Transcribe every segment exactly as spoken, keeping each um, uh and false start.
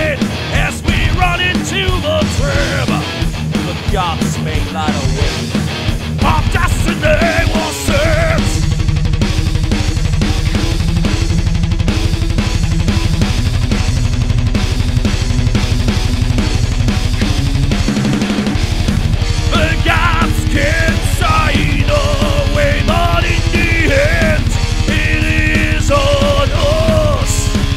rain as we run into the tram. The gods may light a way. Our destiny will serve. The gods can sign away, but in the end, it is on us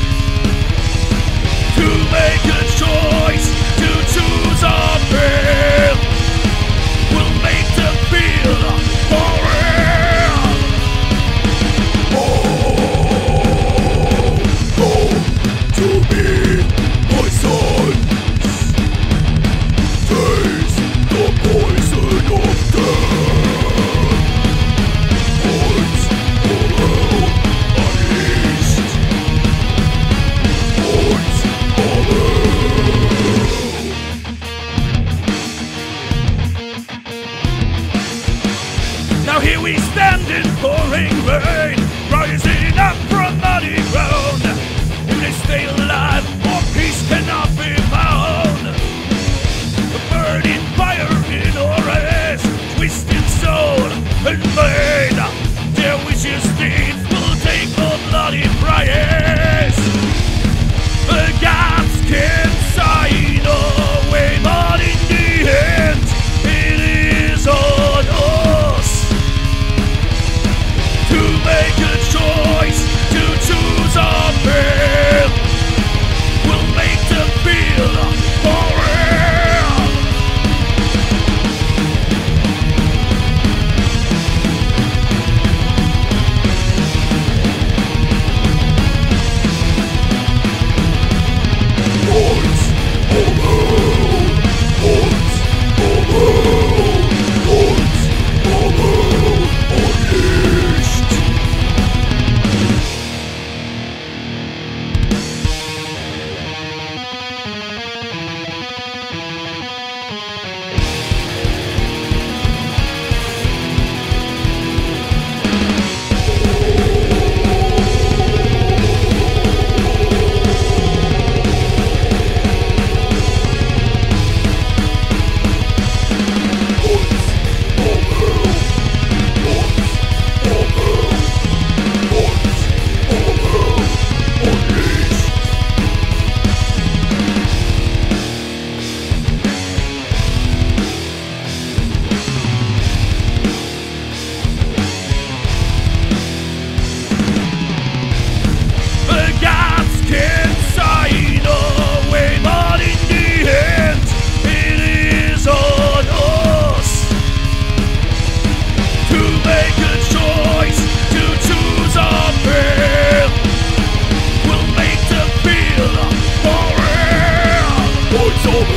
to make a choice, to choose our path. We'll make the field for real. Oh, oh, to be my sons. Taste the poison of death. Hordes all unleashed. Hordes all. Now here we stand in pouring rain, rising up from muddy ground. If they stay alive, more peace cannot be found. The burning fire in Hordes, twisted soul and made. Their wishes deeds will take the bloody price. The gods can sign away, but in the end, it is on us to make a choice, to choose our path. We'll make the field for real. Hordes all around. Hordes all around. Hordes all around. Unleashed. The gods can sign away, but in the end, it is on us to make a choice, to choose our path. We'll make the field for real. Hordes all